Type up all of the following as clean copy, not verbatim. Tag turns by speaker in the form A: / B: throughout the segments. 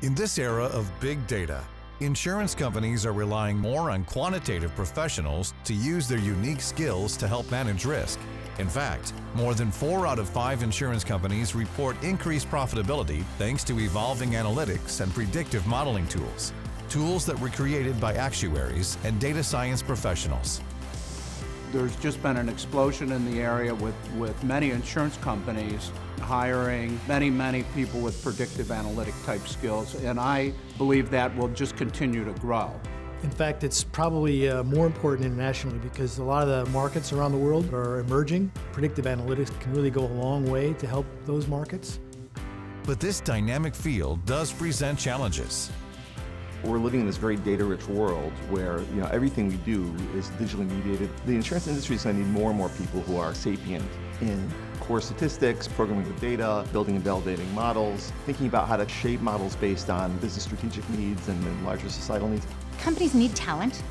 A: In this era of big data, insurance companies are relying more on quantitative professionals to use their unique skills to help manage risk. In fact, more than 4 out of 5 insurance companies report increased profitability thanks to evolving analytics and predictive modeling tools. Tools that were created by actuaries and data science professionals.
B: There's just been an explosion in the area with many insurance companies hiring many people with predictive analytic type skills, and I believe that will just continue to grow.
C: In fact, it's probably more important internationally because a lot of the markets around the world are emerging. Predictive analytics can really go a long way to help those markets.
A: But this dynamic field does present challenges.
D: We're living in this very data-rich world where everything we do is digitally mediated. The insurance industry is going to need more and more people who are sapient in core statistics, programming with data, building and validating models, thinking about how to shape models based on business strategic needs and larger societal needs.
E: Companies need talent,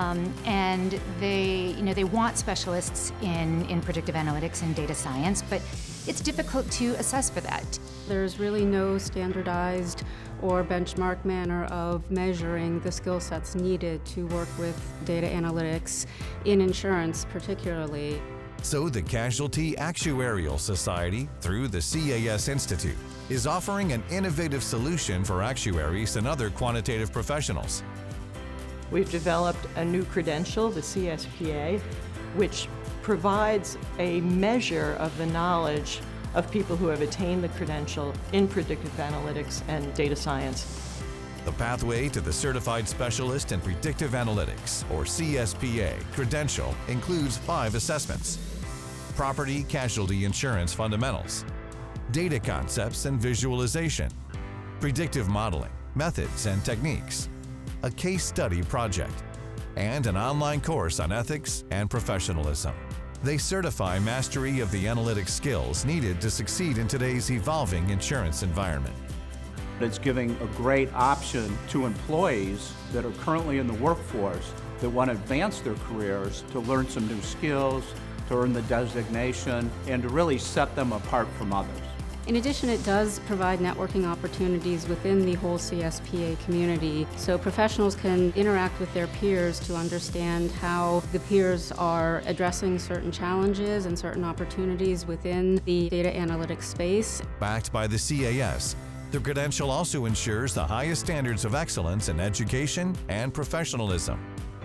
E: and they want specialists in predictive analytics and data science, but it's difficult to assess for that.
F: There's really no standardized or benchmark manner of measuring the skill sets needed to work with data analytics in insurance particularly.
A: So the Casualty Actuarial Society, through the CAS Institute, is offering an innovative solution for actuaries and other quantitative professionals.
G: We've developed a new credential, the CSPA, which provides a measure of the knowledge of people who have attained the credential in predictive analytics and data science.
A: The pathway to the Certified Specialist in Predictive Analytics, or CSPA, credential includes 5 assessments: property casualty insurance fundamentals, data concepts and visualization, predictive modeling, methods and techniques, a case study project, and an online course on ethics and professionalism. They certify mastery of the analytic skills needed to succeed in today's evolving insurance environment.
B: It's giving a great option to employees that are currently in the workforce that want to advance their careers to learn some new skills, to earn the designation, and to really set them apart from others.
F: In addition, it does provide networking opportunities within the whole CSPA community, so professionals can interact with their peers to understand how the peers are addressing certain challenges and certain opportunities within the data analytics space.
A: Backed by the CAS, the credential also ensures the highest standards of excellence in education and professionalism.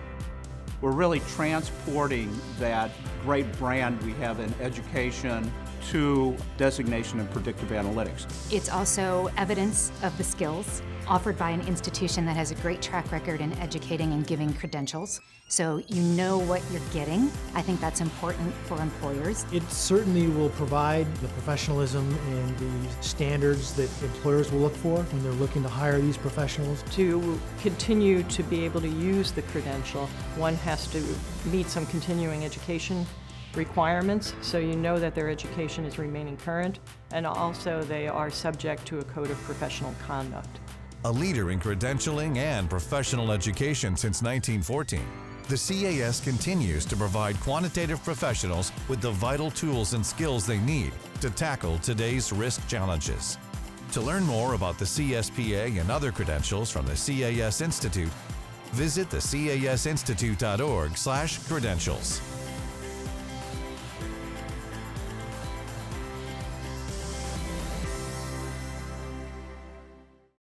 B: We're really transporting that great brand we have in education to designation in predictive analytics.
E: It's also evidence of the skills offered by an institution that has a great track record in educating and giving credentials. So you know what you're getting. I think that's important for employers.
C: It certainly will provide the professionalism and the standards that employers will look for when they're looking to hire these professionals.
G: To continue to be able to use the credential, one has to meet some continuing education requirements, so you know that their education is remaining current, and also they are subject to a code of professional conduct.
A: A leader in credentialing and professional education since 1914, the CAS continues to provide quantitative professionals with the vital tools and skills they need to tackle today's risk challenges. To learn more about the CSPA and other credentials from the CAS Institute, visit the casinstitute.org/credentials.